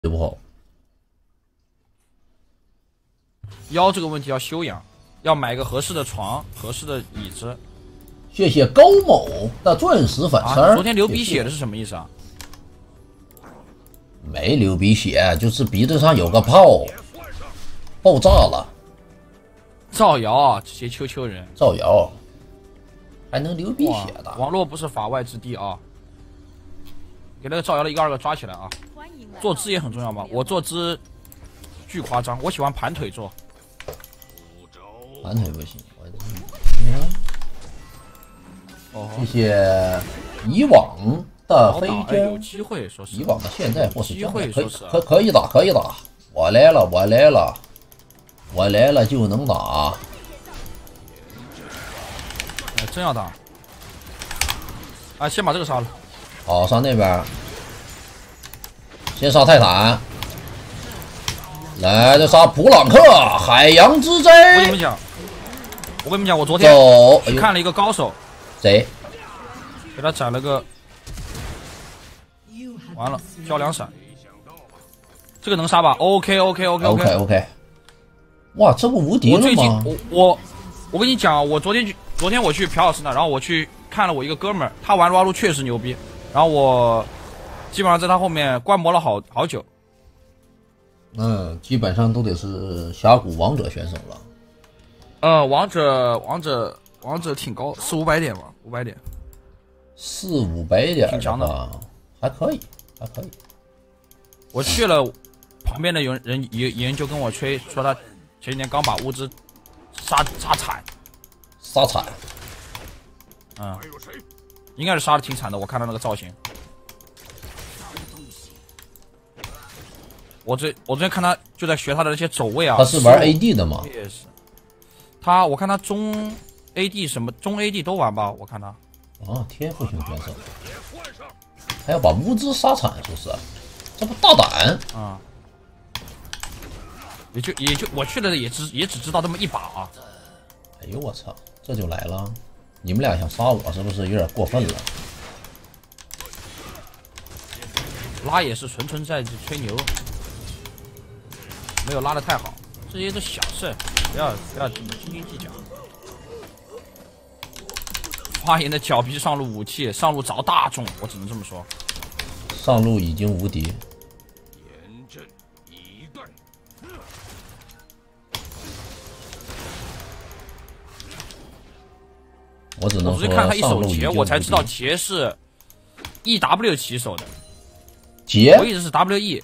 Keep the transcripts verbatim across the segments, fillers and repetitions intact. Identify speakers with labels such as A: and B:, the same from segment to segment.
A: 不好。
B: 腰这个问题要修养，要买个合适的床、合适的椅子。
A: 谢谢高某的钻石粉丝、
B: 啊。昨天流鼻血的是什么意思啊？
A: 没流鼻血，就是鼻子上有个泡，爆炸了。
B: 造谣啊！这些秋秋人
A: 造谣，还能流鼻血的？
B: 网络不是法外之地啊！给那个造谣的一个二个抓起来啊！坐姿也很重要嘛，我坐姿巨夸张，我喜欢盘腿坐。
A: 盘腿不行，我
B: 哦，
A: 谢谢以往的飞针，
B: 有机会说是
A: 以往的现在或是将来，可以
B: 可
A: 可可以打，可以打，我来了，我来了，我来了就能打。
B: 哎，真要打！啊，先把这个杀了。
A: 好，上那边，先杀泰坦。来，再杀普朗克，海洋之灾。
B: 我跟你们讲，我跟你们讲，我昨天去看了一个高手，
A: 谁？
B: 给他斩了个，完了，交两闪，这个能杀吧 ？OK OK OK
A: OK OK。哇，这不无敌了吗？
B: 我最近我我我跟你讲，我昨天去，昨天我去朴老师那，然后我去看了我一个哥们儿，他玩撸啊撸确实牛逼，然后我基本上在他后面观摩了好好久。
A: 嗯，基本上都得是峡谷王者选手了。
B: 呃，王者王者王者挺高，四五百点吧，五百点，
A: 四五百点，
B: 挺强的，
A: 还可以，还可以。
B: 我去了，旁边的有人有有人就跟我吹，说他前几天刚把乌兹杀杀惨，
A: 杀惨。
B: 嗯，应该是杀的挺惨的，我看到那个造型。我这我昨天看他就在学他的那些走位啊。
A: 他是玩 A D 的吗？
B: 也是。他我看他中 A D 什么中 A D 都玩吧，我看他。
A: 啊，天赋型选手，还要把乌兹杀惨，是不是？这不大胆
B: 啊！也就也就我去了也只也只知道这么一把啊。
A: 哎呦我操，这就来了！你们俩想杀我是不是有点过分了？
B: 拉也是纯纯在吹牛。没有拉的太好，这些都小事，不要不要这么斤斤计较。花颜的脚皮上路武器，上路着大众，我只能这么说。
A: 上路已经无敌。
C: 严阵以待。
A: 我只能说，
B: 我昨天看他一手
A: 劫，
B: 我才知道劫是 E W 起手的。
A: 劫，
B: 我一直是 W E。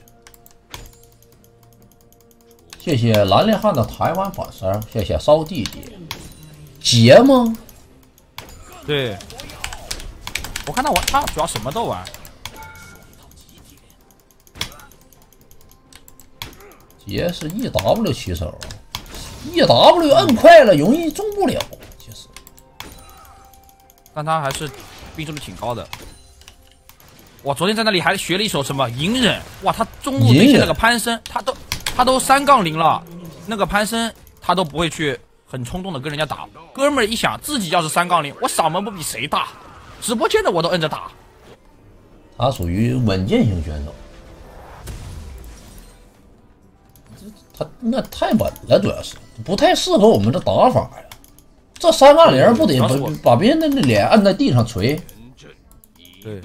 A: 谢谢蓝脸汉的台湾粉丝，谢谢骚弟弟。劫吗？
B: 对，我看他玩，他主要什么都玩。
A: 劫是 E W 起手 ，E W 摁快了容易中不了，其实。
B: 但他还是命中率挺高的。我昨天在那里还学了一手什么隐忍，哇，他中路对线那个攀升，他都。他都三杠零了，那个攀升他都不会去很冲动的跟人家打。哥们儿一想自己要是三杠零，我嗓门不比谁大，直播间的我都摁着打。
A: 他属于稳健型选手，他那太稳了，主要是不太适合我们的打法呀。这三杠零不得把把别人的脸按在地上锤？
B: 对。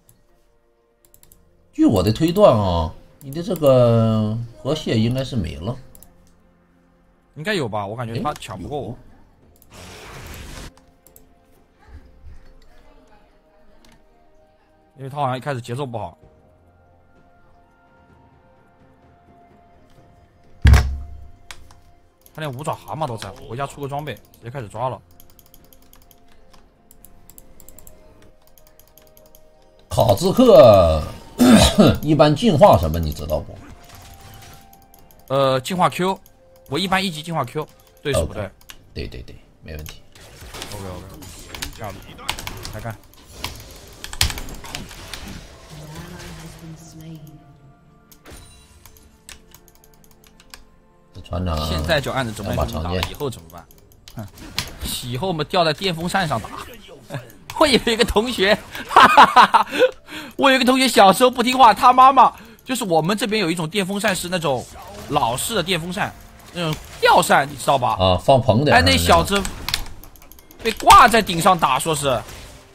A: 据我的推断啊。你的这个河蟹应该是没了，
B: 应该有吧？我感觉他抢不过我，因为他好像一开始节奏不好。他连五爪蛤蟆都在，回家出个装备，直接开始抓了。
A: 卡兹克。一般进化什么你知道不？
B: 呃，进化 Q， 我一般一级进化 Q， 对手不对？
A: Okay. 对对对，没问题。
B: OK OK， 这样子，来看。
A: 这船长
B: 现在就按着准备打，以后怎么办？哼，以后我们吊在电风扇上打。我有一个同学，哈哈哈哈，我有一个同学小时候不听话，他妈妈就是我们这边有一种电风扇是那种老式的电风扇，那种吊扇，你知道吧？
A: 啊，放棚顶。
B: 哎，那小子被挂在顶上打，说是。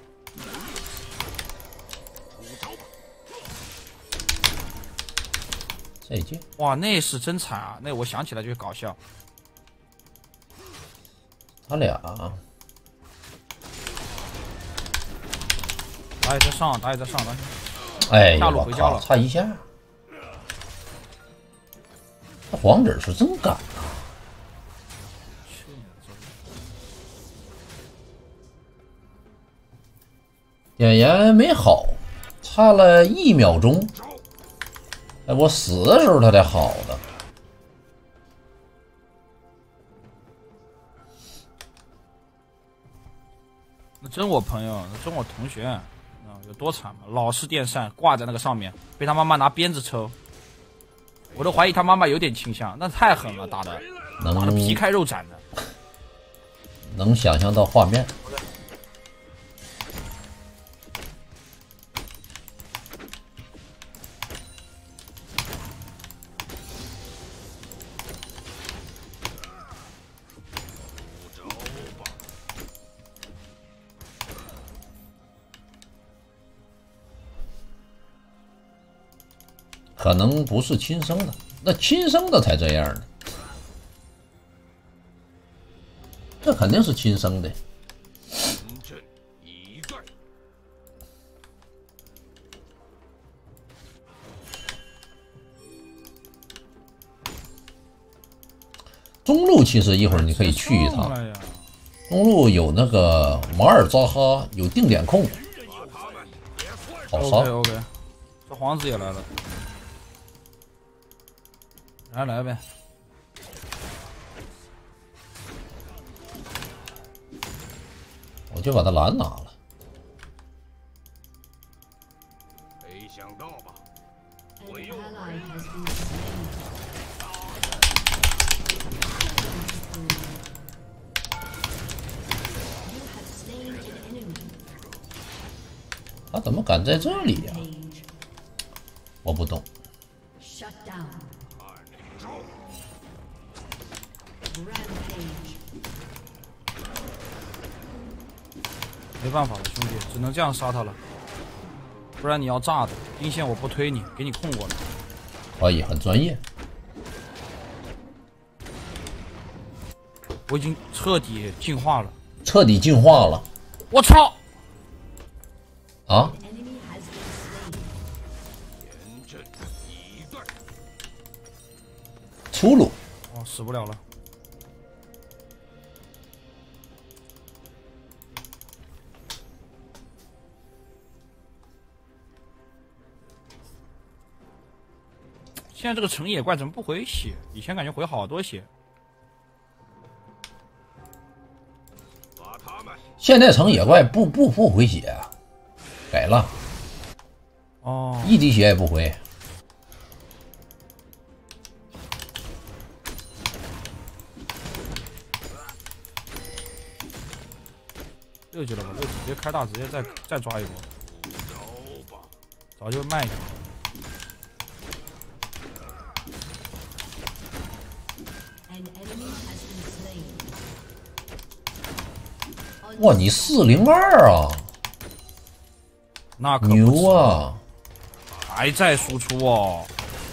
A: 这一击，
B: 哇，那是真惨啊！那我想起来就搞笑。
A: 他俩。
B: 打野在上，打野在上，打野。
A: 哎呀，
B: 下路
A: 我靠，
B: 回家了，
A: 差一下。这黄子是真敢啊！点燃没好，差了一秒钟。哎，我死的时候他才好的。
B: 那真我朋友，那真我同学啊，有多惨嘛？老式电扇挂在那个上面，被他妈妈拿鞭子抽。我都怀疑他妈妈有点倾向，那太狠了，打的，打的皮开肉绽的。
A: 能想象到画面。可能不是亲生的，那亲生的才这样呢。这肯定是亲生的。中路其实一会儿你可以去一趟，中路有那个马尔扎哈，有定点控，好杀。
B: OK OK， 这皇子也来了。来来呗，
A: 我就把他蓝拿了。
C: 没想到吧？我又
A: 他怎么敢在这里呀、啊？我不懂。
B: 没办法了，兄弟，只能这样杀他了，不然你要炸的。兵线我不推你，给你控过了。
A: 可以，很专业。
B: 我已经彻底进化了，
A: 彻底进化了。
B: 我操！
A: 啊！出路。
B: 哦，死不了了。现在这个城野怪怎么不回血？以前感觉回好多血。
A: 现在城野怪不不不回血，改了。
B: 哦，
A: 一滴血也不回。
B: 六级了吧？六级直接开大，直接再再抓一波。早就卖掉了。
A: 哇，你四零二啊！
B: 那可
A: 牛啊！
B: 还在输出哦。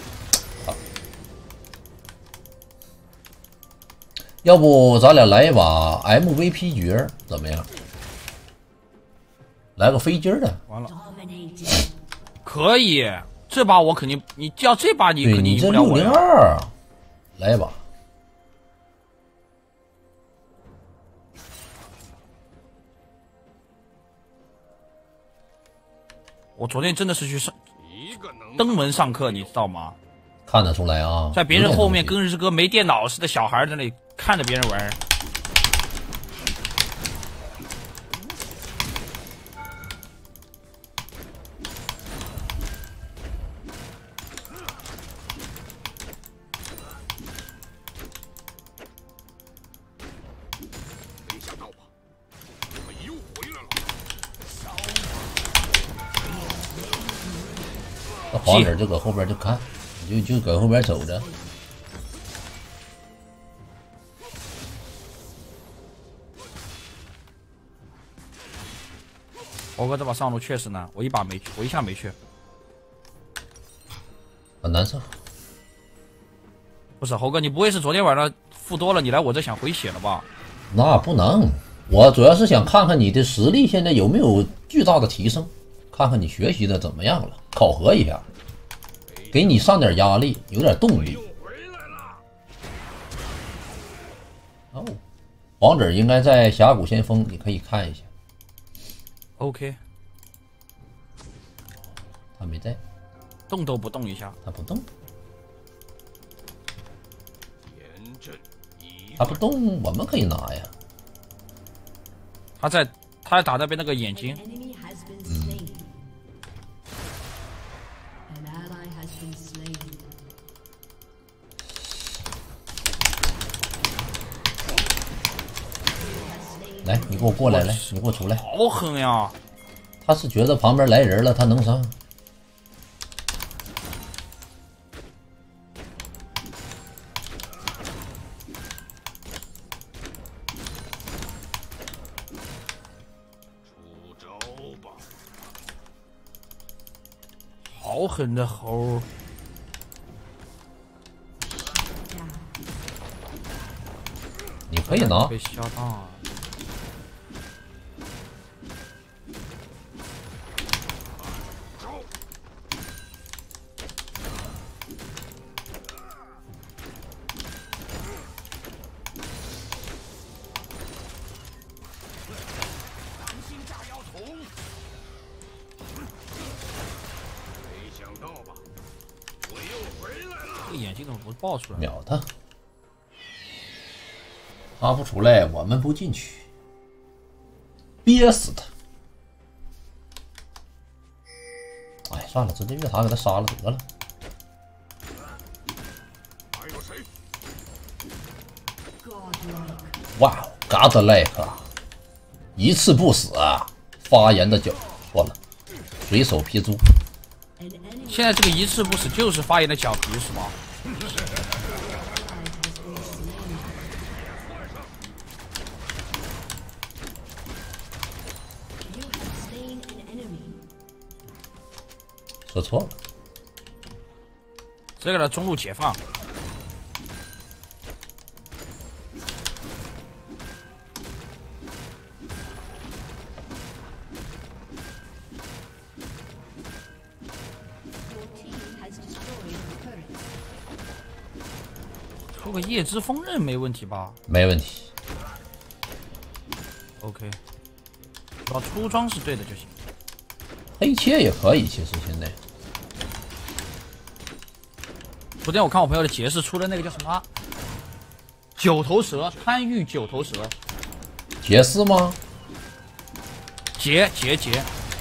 A: 要不咱俩来一把 M V P 角怎么样？来个飞机的。
B: 完了。可以，这把我肯定，你叫这把你肯定赢不了我呀。
A: 对，你这六零二啊，来一把。
B: 我昨天真的是去上登门上课，你知道吗？
A: 看得出来啊，
B: 在别人后面跟日哥没电脑似的小孩在那里看着别人玩。
C: 没想到吧？我又回来了。
A: 黄子就搁后边就看，你就就搁后边走着。
B: 猴哥这把上路确实难，我一把没去，我一下没去，
A: 很难受。
B: 不是猴哥，你不会是昨天晚上负多了，你来我这想回血了吧？
A: 那不能，我主要是想看看你的实力现在有没有巨大的提升，看看你学习的怎么样了，考核一下，给你上点压力，有点动力。哦，王者应该在峡谷先锋，你可以看一下。
B: OK，
A: 他没在，
B: 动都不动一下，
A: 他不动，他不动，我们可以拿呀。
B: 他在他在打那边那个眼睛。
A: 嗯。来，你给我过来，来，你给我出来。
B: 好狠呀！
A: 他是觉得旁边来人了，他能上。
C: 出招吧！
B: 好狠的猴！
A: 你可以拿。
B: 被吓到了。这个眼睛怎么不爆出来？
A: 秒他！他不出来，我们不进去，憋死他！哎，算了，直接越塔给他杀了得了。
C: 还有谁？
A: 哇 ，Godlike， 一次不死啊！发言的角错了，随手劈猪。
B: 现在这个一次不死就是发言的脚皮是吗？
A: 说错了，
B: 这个的中路解放。出个夜之锋刃没问题吧？
A: 没问题。
B: OK， 只要出装是对的就行。
A: 黑切也可以，其实现在。
B: 昨天我看我朋友的杰士出了那个叫什么九头蛇，贪欲九头蛇。
A: 杰斯吗？
B: 杰杰杰。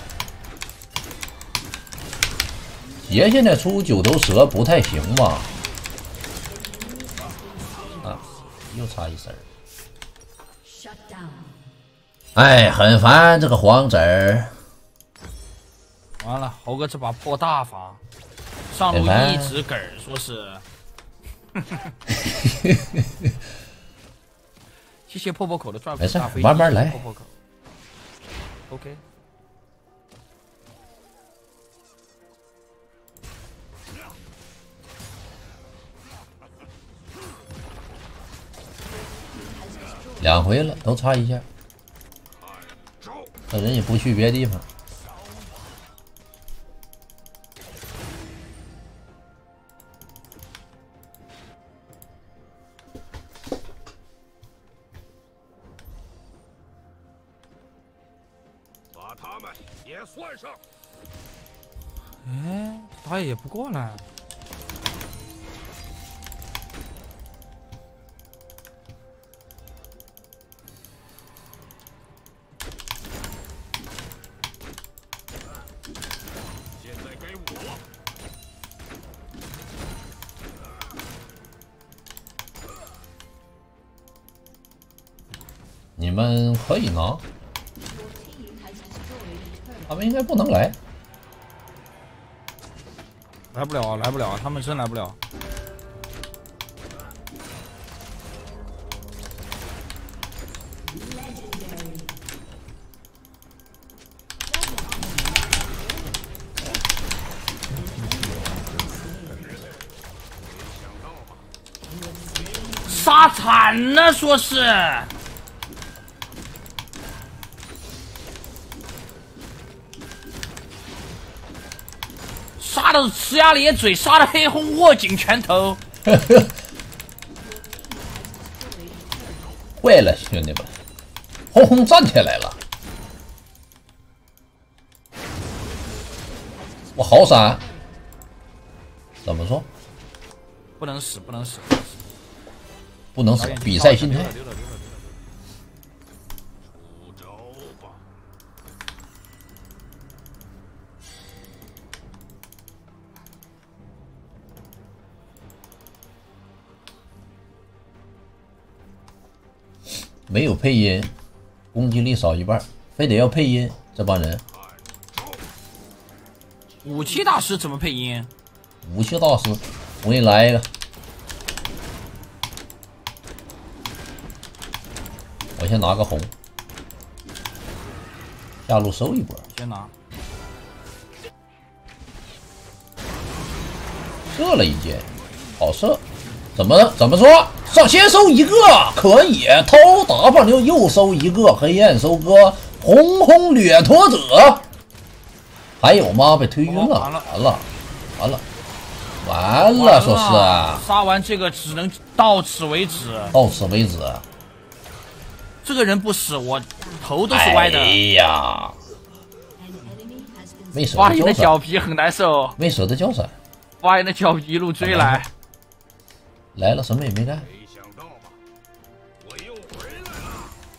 A: 杰现在出九头蛇不太行吧？啊，又差一身儿。哎，很烦这个黄子儿。
B: 完了，猴哥这把破大法，上路一直梗儿，说是。谢谢破破口的转粉大飞机，
A: 慢慢来。
B: 破破口 OK。
A: 两回了，都差一下。这人也不去别的地方。
C: 把他们也算上。
B: 哎，他也不过来。
A: 你们可以拿，他们应该不能来。
B: 来不了，来不了，他们真来不了。杀惨了，说是。杀的呲牙咧嘴，杀的黑红握紧拳头。
A: 坏了，兄弟们，红红站起来了。我好闪，怎么说？
B: 不能死，不能死，
A: 不能死，比赛心态。没有配音，攻击力少一半，非得要配音，这帮人。
B: 武器大师怎么配音？
A: 武器大师，我给你来一个。我先拿个红，下路收一波。
B: 先拿。
A: 射了一箭，好射。怎么怎么说？上先收一个可以，偷 W 又收一个，黑暗收割，红红掠夺者。还有吗？被推晕了，完了完了完了完了，说是
B: 杀完这个只能到此为止，
A: 到此为止。
B: 这个人不死，我头都是歪的。
A: 哎呀，没舍
B: 发现的
A: 得
B: 脚皮很难受，
A: 没舍得交闪，
B: 发现的脚皮一路追来，
A: 来了什么也没干。
C: 没想到吧，我又回来了。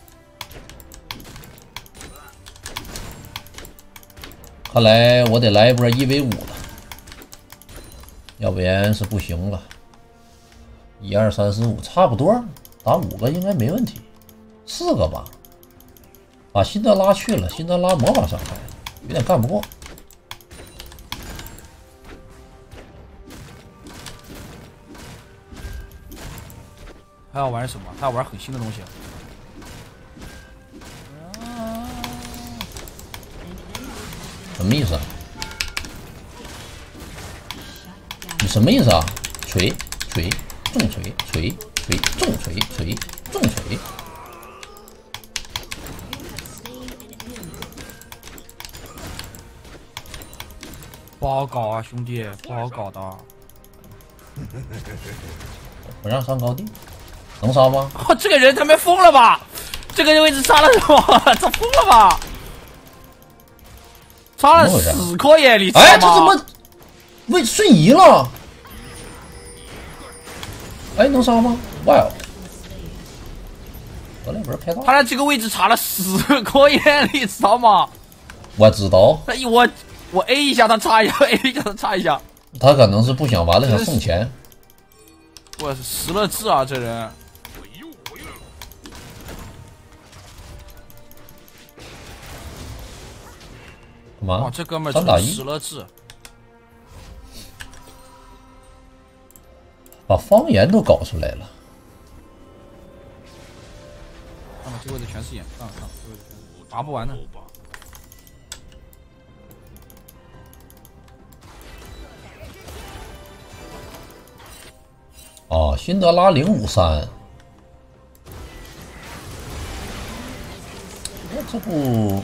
A: 看来我得来一波一 v 五了，要不然是不行了。一二三四五，差不多打五个应该没问题，四个吧。把辛德拉去了，辛德拉魔法伤害有点干不过。
B: 他要玩什么？他要玩很新的东西。
A: 什么意思啊？你什么意思啊？锤锤重锤锤锤重锤锤重锤。
B: 不好搞啊，兄弟，不好搞的。
A: 不让上高地，能杀吗？
B: 哇，这个人他妈疯了吧？这个位置杀了什么？这疯了吧？杀了死颗耶！你知道吗？
A: 哎，这怎么位瞬移了？哎，能杀吗？哇哦！我那边开大。
B: 他在这个位置插了死颗耶，你知道吗？
A: 我知道。
B: 哎，我我 A 一下他插一下 ，A 一下他插一下。
A: 他可能是不想完了，想送钱。
B: 我是失了智啊，这人。
C: 我又回来了。
A: 干嘛？
B: 哇，这哥们
A: 儿真
B: 失了智。
A: 把方言都搞出来了。
B: 看吧，这位置全是眼，看看这位置全是拔不完的。
A: 哦，辛德拉零五三，我这不，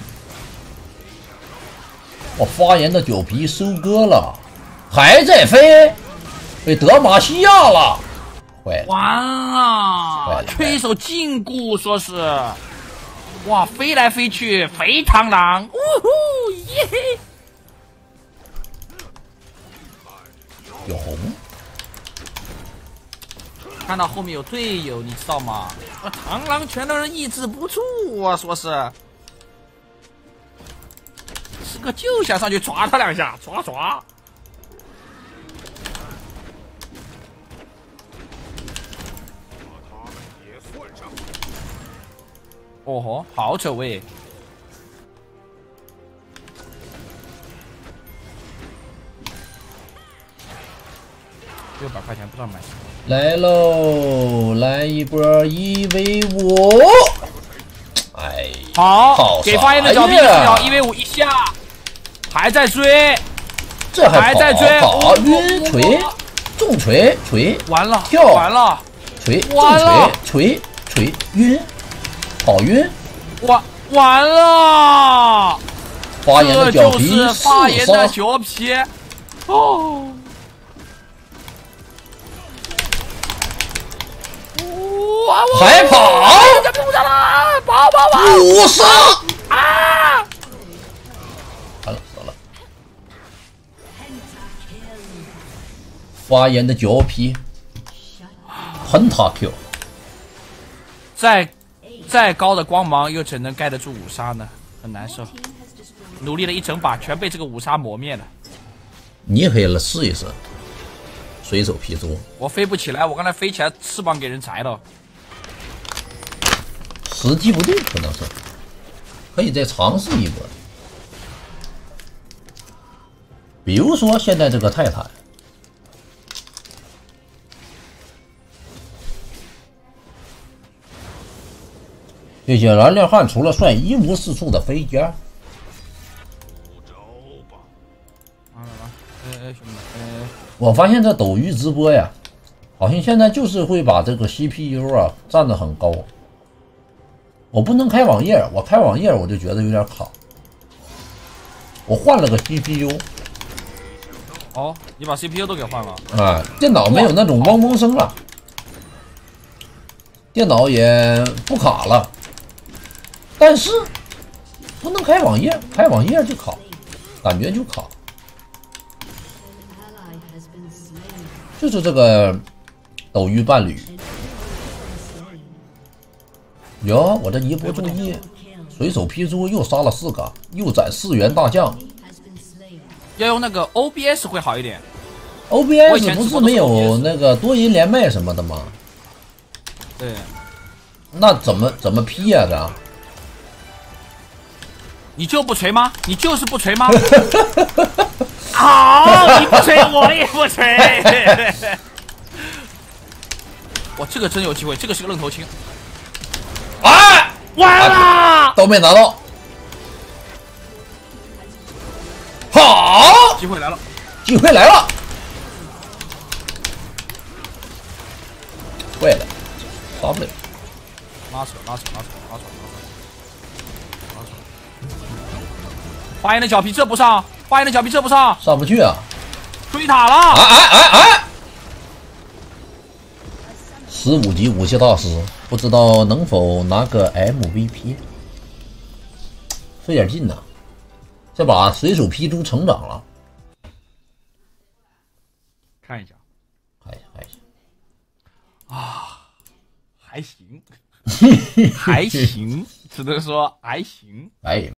A: 我发炎的脚皮收割了，还在飞，被德玛西亚了，坏了，
B: 完了，缺一手禁锢，说是，哇，飞来飞去，飞螳螂，呜呼耶！
A: 有红。
B: 看到后面有队友，你知道吗？啊，螳螂拳的人抑制不住啊，说是，是个就想上去抓他两下，抓抓。
C: 把他们也算上。
B: 哦吼，好走位。 六百块钱不知道买什么。
A: 来喽，来一波一 v 五。哎，
B: 好，
A: 好
B: 给发言的脚皮秒一 v 五一下，还在追，
A: 这还
B: 还在追，
A: 跑晕锤，重锤锤，
B: 完了，
A: 跳
B: 完了，
A: 锤，重
B: 完了
A: 锤锤锤晕，跑晕，
B: 完完了。
A: 发言的脚皮
B: 这就是发言的
A: 四杀，
B: 脚皮哦。哇！
A: 还跑，
B: 这边不上了，跑跑跑！
A: 五杀
B: 啊！
A: 完了死了。发言的脚皮，横塔 Q，
B: 再再高的光芒又怎能盖得住五杀呢？很难受。努力了一整把，全被这个五杀磨灭了。
A: 你也可以试一试，随手劈猪，
B: 我飞不起来，我刚才飞起来翅膀给人摘了。
A: 时机不对，可能是可以再尝试一波。比如说现在这个泰坦，这些燃料汉除了算一无是处的飞家。
B: 来来来，哎哎兄弟，哎，
A: 我发现这抖鱼直播呀，好像现在就是会把这个 C P U 啊占得很高。我不能开网页，我开网页我就觉得有点卡。我换了个 C P U，
B: 哦，你把 C P U 都给换了
A: 啊，电脑没有那种嗡嗡声了，电脑也不卡了，但是不能开网页，开网页就卡，感觉就卡。就是这个抖鱼伴侣。哟，我这一不注意，随手劈猪又杀了四个，又斩四员大将。
B: 要用那个 O B S 会好一点。
A: O B S 不是没有那个多人连麦什么的吗？
B: 对。
A: 那怎么怎么劈呀、啊？这？
B: 你就不锤吗？你就是不锤吗？好，你不锤，我也不锤。哇，这个真有机会，这个是个愣头青。
A: 哎，
B: 完了、啊，
A: 都没拿到。好，
B: 机会来了，
A: 机会来了。坏了，杀不了。
B: 拉扯，拉扯，拉扯，拉扯，拉扯，拉扯。发言的脚皮这不上，发言的脚皮这不上，
A: 上不去啊！
B: 追塔了！
A: 哎哎哎哎！十五级武器大师，不知道能否拿个 M V P？ 费点劲呐！这把随手劈猪成长了，
B: 看一下，
A: 看一下，看一下
B: 啊，还行，还行，只能说还行。
A: 哎。